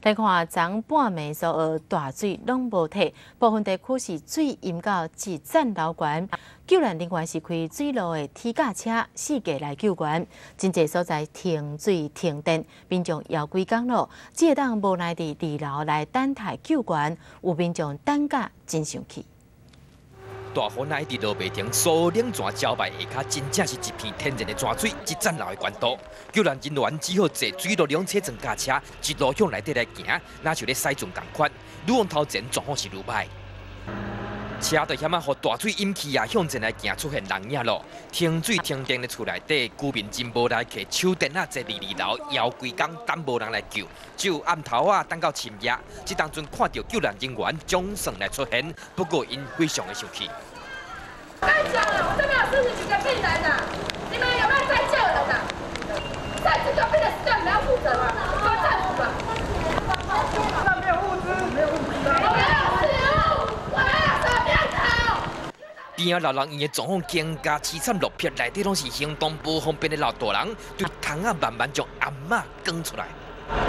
来看昨半暝所学大水拢无退，部分地区是水淹到一层楼悬。救援人员是开水路的铁架车四架来救援，真侪所在停水停电，民众摇几工路，只会当无奈伫二楼来等待救援，有民众等甲真生气。 大雨乃一直落袂停，所有冷泉招牌下骹真正是一片天然的泉水，一层楼的悬度。救援人员只好坐水路两车装甲车，一路向内底来行，若像咧驶船同款。愈往头前状况是愈歹，车就险啊，互大水淹去啊，向前来行出现人影咯。停水停电的厝内底，居民真无来客，手电啊坐2楼，摇规工等无人来救，只有暗头啊等到深夜。这当阵看到救援人员总算来出现，不过因非常的生气。 我跟你讲了，我这边有40几个病人呐，你们有没有在救人呐？在这个病人死掉，你们要负责吗？都政府吧。那没有物资，没有物资啊。我没有食物，我没有手电筒。 边仔老人院的状况更加凄惨落魄，内底拢是行动不方便的老大人，对窗仔慢慢将阿嬷扛出来。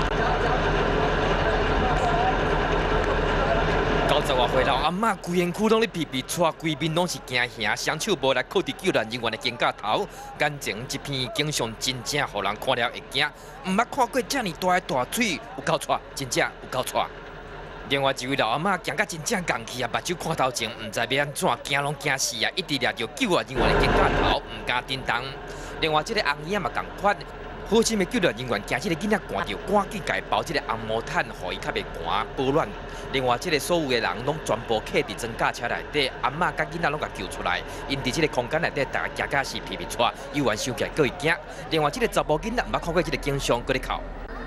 90多岁老阿嬷规身躯拢咧皮喘，规面拢是惊吓，双手无力靠伫救援人员的肩胛头，眼前一片景象真正互人看了会惊。毋捌看过遮尔大的大水，有够喘，真正有够喘。另外一位老阿嬷行甲真正戆去啊，目睭看头前，毋知要安怎，惊拢惊死啊！一直抓着救援人员的肩胛头，毋敢震动。另外，这个红姨嘛共款。 好心的救援人员惊这个囡仔寒着，赶紧家包这个红毛毯，互伊较袂寒保暖。另外，这个所有的人拢全部客伫装甲车内底，阿嬷甲囡仔拢甲救出来。因伫这个空间内底，大家行甲是皮喘，有完想起来，佫会惊。另外，这个查甫囡仔毋捌看过这个景象，佫咧哭。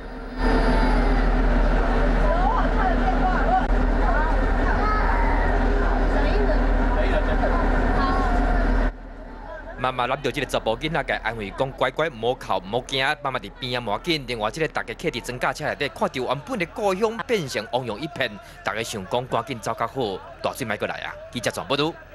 妈妈揽着这个查甫囡仔，甲安慰讲：乖乖，唔好哭，唔好惊。妈妈伫边啊，无要紧。另外，这个大家客伫装甲车内底，看到原本的故乡变成汪洋一片，大家想讲赶紧走较好，大水莫过来啊！记者传报道。